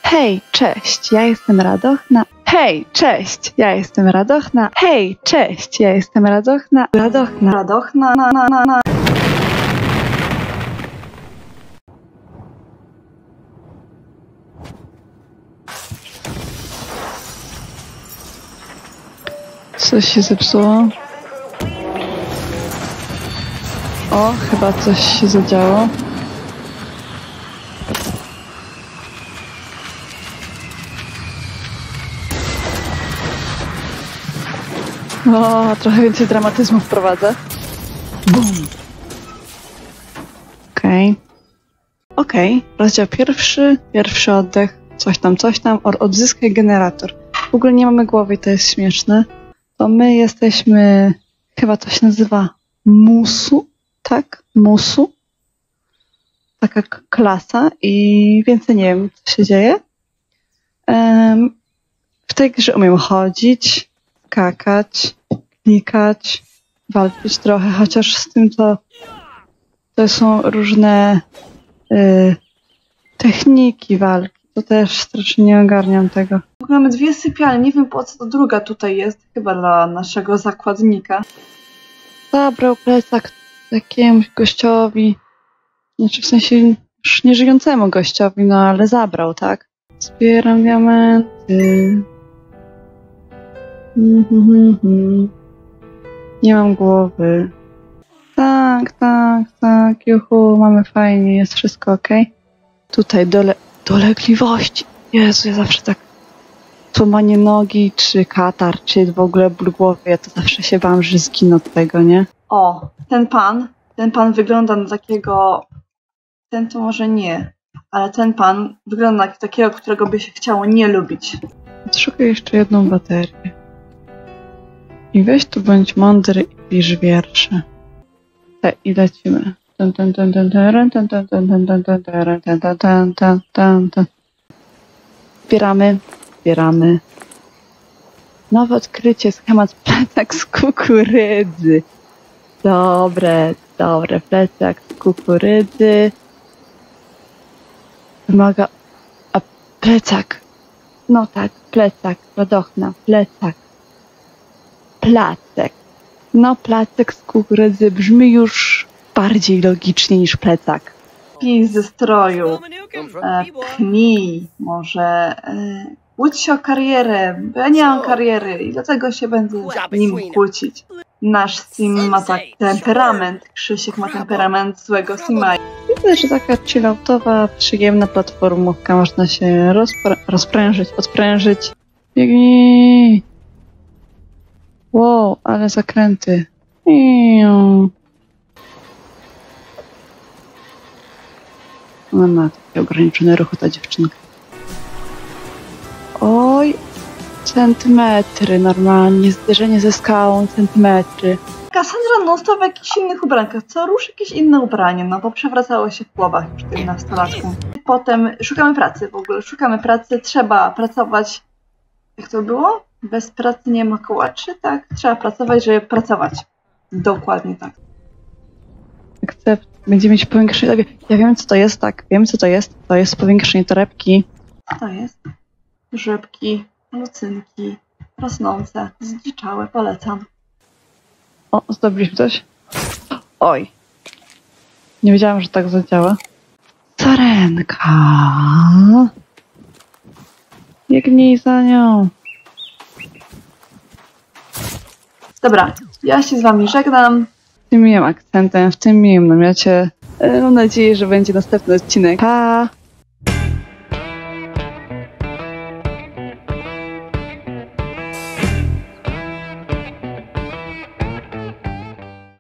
Hej, cześć, ja jestem Radochna. Hej, cześć, ja jestem Radochna. Hej, cześć, ja jestem Radochna. Radochna. Coś się zepsuło. O, chyba coś się zadziało. O, trochę więcej dramatyzmu wprowadzę. Bum. Okej. Rozdział pierwszy oddech, coś tam, odzyskaj generator. W ogóle nie mamy głowy i to jest śmieszne. To my jesteśmy, chyba to się nazywa Musu, tak? Musu. Taka klasa i więcej nie wiem, co się dzieje. W tej grze umiem chodzić, skakać, klikać, walczyć trochę, chociaż z tym to są różne techniki walki. To też strasznie nie ogarniam tego. W ogóle mamy dwie sypialnie, nie wiem po co to druga tutaj jest, chyba dla naszego zakładnika. Zabrał plecak jakiemuś gościowi, znaczy w sensie już nieżyjącemu gościowi, no ale zabrał, tak? Zbieram diamenty. Nie mam głowy. Tak, juhu, mamy fajnie, jest wszystko okej. Tutaj dolegliwości. Jezu, ja zawsze tak złamanie nogi, czy katar, czy w ogóle ból głowy, ja to zawsze się bałam, że zginę od tego, nie? O, ten pan wygląda na takiego, ten to może nie, ale ten pan wygląda na takiego, którego by się chciało nie lubić. Szukaj jeszcze jedną baterię. I weź tu bądź mądry i pisz wiersze. I lecimy. Zbieramy. Nowe odkrycie, schemat plecak z kukurydzy. Dobre, plecak z kukurydzy. Wymaga... A plecak. No tak, plecak, Radochna, plecak. Placek. No, placek z kukurydzy brzmi już bardziej logicznie niż plecak. Pij ze stroju. Pchnij. Może łudź się o karierę, bo ja nie mam kariery i dlatego się będę z nim kłócić. Nasz Sim ma tak temperament. Krzysiek ma temperament złego Sima. Widzę, że taka chilloutowa, przyjemna platformówka. Można się rozprężyć, odprężyć. Biegnij! Wow, ale zakręty. Ona ma taki ograniczony ruch, ta dziewczynka. Oj, centymetry normalnie, zderzenie ze skałą, centymetry. Kassandra non-stop w jakichś innych ubrankach, co rusz jakieś inne ubranie, no bo przewracało się w głowach już tym nastolatkom. Potem szukamy pracy w ogóle, trzeba pracować. Jak to było? Bez pracy nie ma kołaczy, tak? Trzeba pracować, żeby pracować. Dokładnie tak. Akcept. Będziemy mieć powiększenie. Ja wiem, co to jest, tak. Wiem, co to jest. To jest powiększenie torebki. Co to jest? Rzepki, lucynki, rosnące, zdziczałe, polecam. O, zdobyliśmy coś? Oj. Nie wiedziałam, że tak zadziała. Sarenka. Biegnij za nią. Dobra, ja się z wami żegnam. W tym miłym akcentem, w tym miłym namiocie. Mam nadzieję, że będzie następny odcinek. Pa!